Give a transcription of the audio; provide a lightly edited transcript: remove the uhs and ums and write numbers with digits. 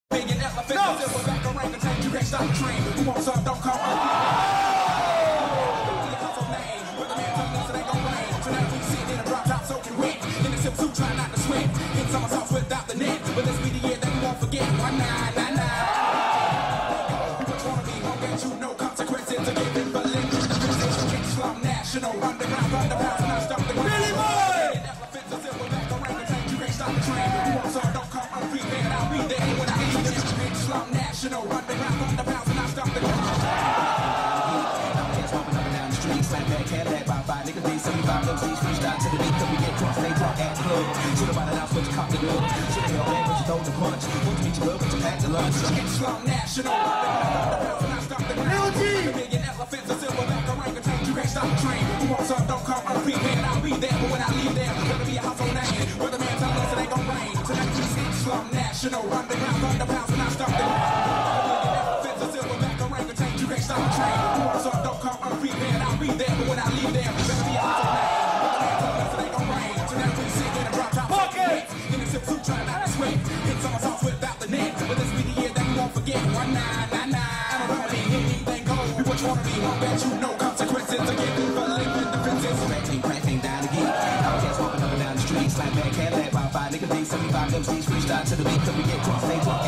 Big elephant, no. Silverback orangutan, you can't stop the train. Who wants some, don't come on. But the man told us it ain't gon' rain. Tonight we sit in a drop top soaking wet. In the silk suit, trying not to sweat. Hit somersaults without the net. But this be the year that we won't forget. 1999. Which one of me won't get you no consequences to giving for living. Slum national, underground, not stop the ground. Billy Boy! Big elephant, the silverback orangutan, you can't stop the train. Who wants some, don't come unprepared. I'll be there when I leave this. Big slum national, underground, not stop the ground. Slap that Cadillac by 5 niggas, they 75 them C's freestyle to the beat, cause we get cross, they talk at the club. Should've bought it out, switch cop the gun. Should've held back, but you throw the punch. Want to meet your girl, but you pack the lunch. Get slum national, not stop the ground. Big elephants, a silverback orangutan, you can't stop the train. Who wants some, don't come unprepared, I'll be there, but when I leave there, gonna be a household name. Where the man tell us it ain't gon' rain. Tonight we sit slum national, underground, not stop the ground. Big elephants, a silverback orangutan, you can't stop the train. Who wants some, don't come unprepared, I'll be there, but when I leave there, better be a household name. But the man told us it ain't gon' rain. Tonight we sit in a drop top bucket. In a silk suit, trying not to sweat. Hit somersaults without the net. But this be the year that we won't forget. 1999. I don't know anything goes. Which one of me won't bet you no consequences to giving for living defenses. Cracking down again. Outcast walking up and down the street. Slap back Cadillac by 5 niggas, they 75 them C's freestyle to the beat, cause we get cross, they talk